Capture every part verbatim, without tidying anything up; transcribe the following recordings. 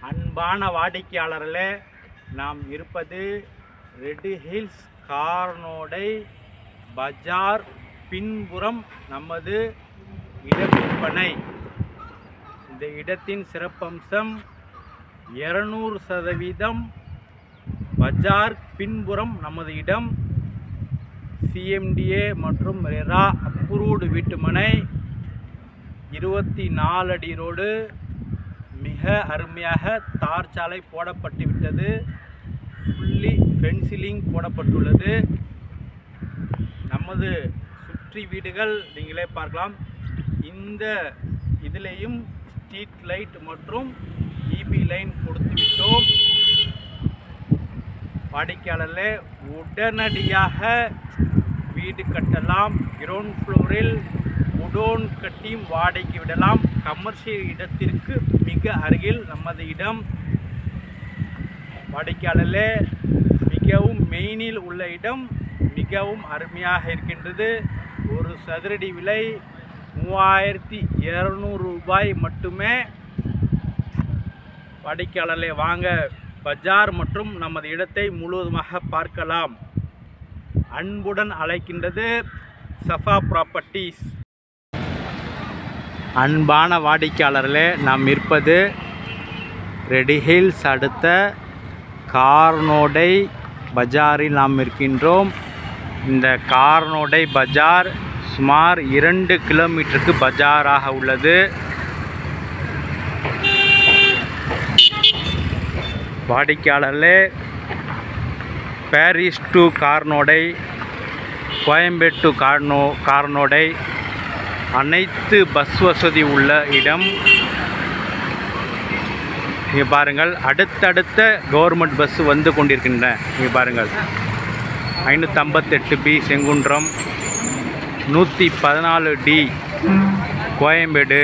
அன்பான வாடிக்கையாளர்களே, நாம் இருப்பது ரெட் ஹில்ஸ் கார்னோடை பஜார் பின்புறம் நமது இட விற்பனை. இந்த இடத்தின் சிறப்பம்சம் இருநூறு சதவீதம் பஜார் பின்புறம் நமது இடம். சிஎம்டிஏ மற்றும் ரெரா அப்ரூவ்டு வீட்டுமனை, இருபத்தி நாலு அடி ரோடு, மிக அருமையாக தார் சாலை போடப்பட்டு விட்டது. ஃபுல்லி ஃபென்சிலிங் போடப்பட்டுள்ளது. நமது சுற்றி வீடுகள் நீங்களே பார்க்கலாம். இந்த இதிலேயும் ஸ்ட்ரீட் லைட் மற்றும் இபி லைன் கொடுத்து விட்டோம். வாடிக்கையாளர்களே, உடனடியாக வீடு கட்டலாம். கிரவுண்ட் ஃப்ளோரில் குடோன் கட்டியும் வாடகைக்கு விடலாம். கமர்ஷியல் இடத்திற்கு மிக அருகில் நமது இடம். வாடிக்கையாளர்களே, மிகவும் மெயினில் உள்ள இடம் மிகவும் அருமையாக இருக்கின்றது. ஒரு சதுரடி விலை மூவாயிரத்தி இரநூறு ரூபாய் மட்டுமே. வாடிக்கையாளர்களே, வாங்க பஜார் மற்றும் நமது இடத்தை முழுவதுமாக பார்க்கலாம். அன்புடன் அழைக்கின்றது சஃபா ப்ராப்பர்ட்டிஸ். அன்பான வாடிக்கையாளர்களே, நாம் இருப்பது ரெட் ஹில்ஸ் அடுத்த கார்னோடை பஜாரில் நாம் இருக்கின்றோம். இந்த கார்னோடை பஜார் சுமார் இரண்டு கிலோமீட்டருக்கு பஜாராக உள்ளது. வாடிக்கையாளர்களே, பாரிஸ் டு கார்னோடை, கோயம்பேடு டு கார்னோ கார்னோடை அனைத்து பஸ் வசதி உள்ள இடம். இங்கே பாருங்கள், அடுத்தடுத்த கவர்மெண்ட் பஸ் வந்து கொண்டிருக்கின்றன. இங்கே பாருங்கள், ஐநூற்றி ஐம்பத்தெட்டு பி செங்குன்றம், நூற்றி பதினாலு டி கோயம்பேடு,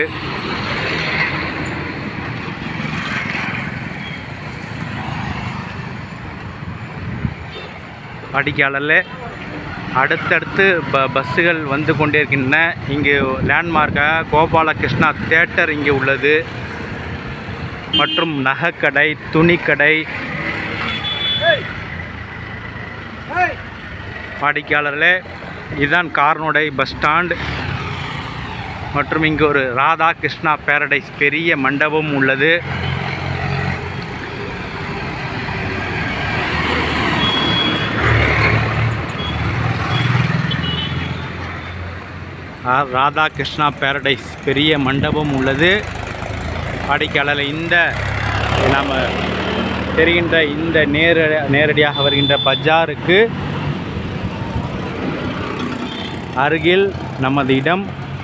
வாடிக்கையாளர்களே, அடுத்தடுத்து ப பஸ்ஸுகள் வந்து கொண்டே இருக்கின்றன. இங்கே லேண்ட்மார்க்காக கோபாலகிருஷ்ணா தியேட்டர் இங்கே உள்ளது. மற்றும் நகைக்கடை, துணிக்கடை. வாடிக்கையாளர்களே, இதுதான் கார்னோடை பஸ் ஸ்டாண்ட். மற்றும் இங்கே ஒரு ராதா கிருஷ்ணா பேரடைஸ் பெரிய மண்டபம் உள்ளது. ராதா கிருஷ்ணா பேரடைஸ் பெரிய மண்டபம் உள்ளது. வாடிக்கையாளர், இந்த நாம் தெரிகின்ற இந்த நேர நேரடியாக வருகின்ற பஜாருக்கு அருகில் நமது இடம்.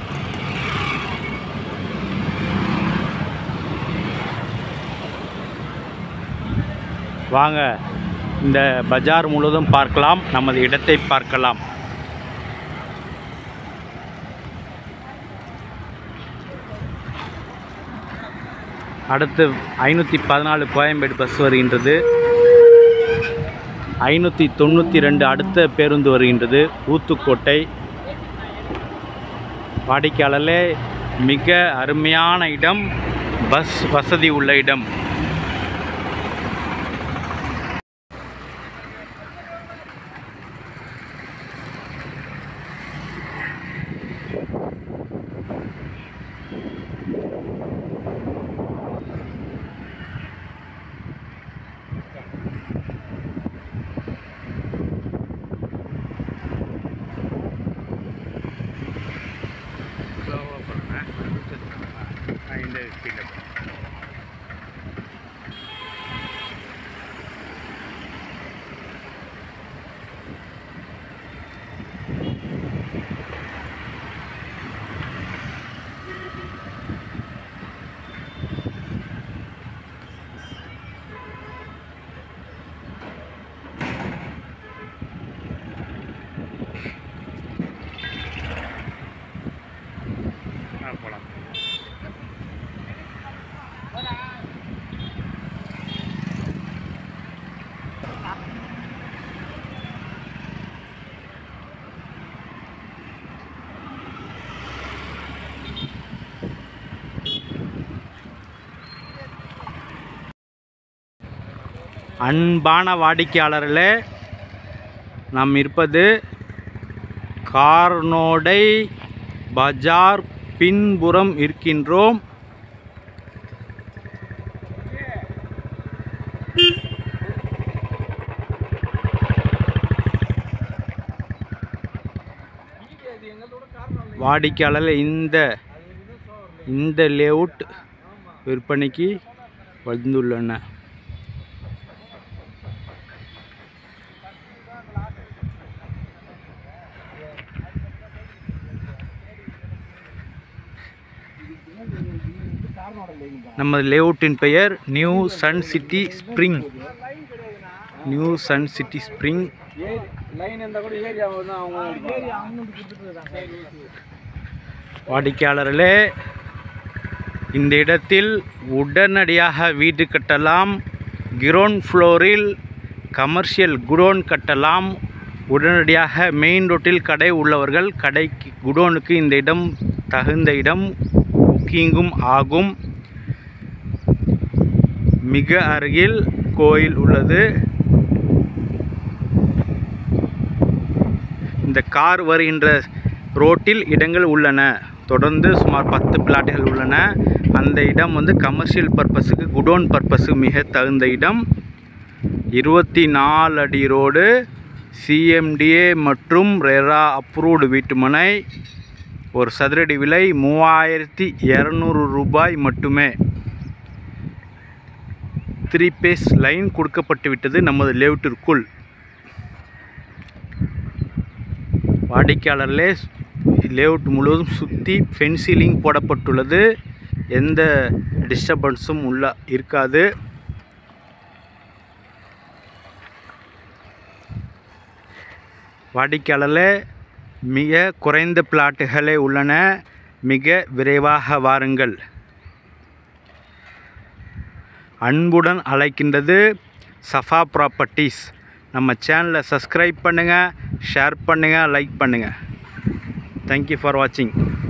வாங்க இந்த பஜார் முழுவதும் பார்க்கலாம், நமது இடத்தை பார்க்கலாம். அடுத்து ஐநூற்றி பதினாலு கோயம்பேடு பஸ் வருகின்றது. ஐநூற்றி தொண்ணூற்றி ரெண்டு அடுத்த பேருந்து வருகின்றது, ஊத்துக்கோட்டை. வாடிக்கையாளர்களே, மிக அருமையான இடம், பஸ் வசதி உள்ள இடம். போகலாம். அன்பான வாடிக்கையாளர்களே, நாம் இருப்பது கார்னோடை பஜார் பின்புறம் இருக்கின்றோம். வாடிக்கையாளர் இந்த இந்த லேஅவுட் விற்பனைக்கு வந்துள்ளன. நமது லேஅவுட்டின் பெயர் new sun city spring. New sun city spring. வாடிக்கையாளர்களே, இந்த இடத்தில் உடனடியாக வீடு கட்டலாம். கிரவுண்ட் ஃப்ளோரில் கமர்ஷியல் குடோன் கட்டலாம். உடனடியாக மெயின் ரோட்டில் கடை உள்ளவர்கள் கடைக்கு குடோனுக்கு இந்த இடம் தகுந்த இடம், புக்கிங்கும் ஆகும். மிக அருகில் கோயில் உள்ளது. இந்த கார் வருகின்ற ரோட்டில் இடங்கள் உள்ளன. தொடர்ந்து சுமார் பத்து பிளாட்டுகள் உள்ளன. அந்த இடம் வந்து கமர்ஷியல் பர்பஸுக்கு, குடோன் பர்பஸுக்கு மிக தகுந்த இடம். இருபத்தி நாலு அடி ரோடு, சிஎம்டிஏ மற்றும் ரெரா அப்ரூவ்டு வீட்டுமனை. ஒரு சதுரடி விலை மூவாயிரத்தி இரநூறு ரூபாய் மட்டுமே. த்ரீ பேஸ் லைன் கொடுக்கப்பட்டு விட்டது நமது லேஅவுட்டிற்குள். வாடிக்கையாளர்களே, லேஅவுட் முழுவதும் சுற்றி ஃபென்சிலிங் போடப்பட்டுள்ளது. எந்த டிஸ்டர்பன்ஸும் உள்ள இருக்காது. வாடிக்கையாளர்களே, மிக குறைந்த பிளாட்டுகளே உள்ளன. மிக விரைவாக வாருங்கள். அன்புடன் அழைக்கின்றது சஃபா ப்ராப்பர்ட்டிஸ். நம்ம சேனலை சப்ஸ்கிரைப் பண்ணுங்கள், ஷேர் பண்ணுங்கள், லைக் பண்ணுங்கள். தேங்க்யூ ஃபார் வாட்சிங்.